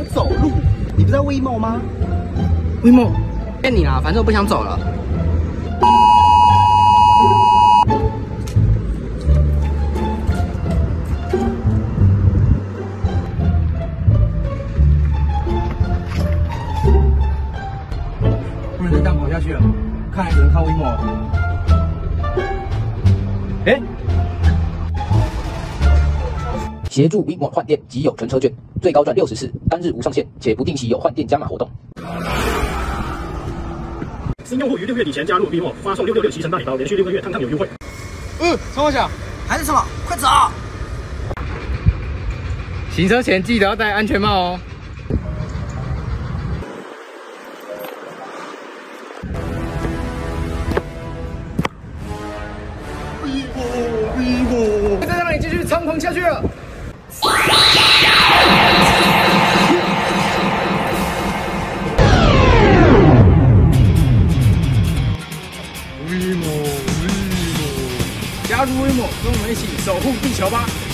走路。你不是在 WeMo 吗 ？WeMo，骗你啦，反正我不想走了。不能再这样跑下去了，看来只能靠 WeMo 了。协助 WeMo 换电即有乘车券，最高赚60次，单日无上限，且不定期有换电加码活动。 新用户于6月底前加入 WeMo，发送666骑乘大礼包，连续6个月，趟趟有优惠。 冲我想， 还是什么？快走！ 行车前记得要戴安全帽哦。WeMo，再让你继续猖狂下去了。WeMo，加入 WeMo，跟我们一起守护地球吧！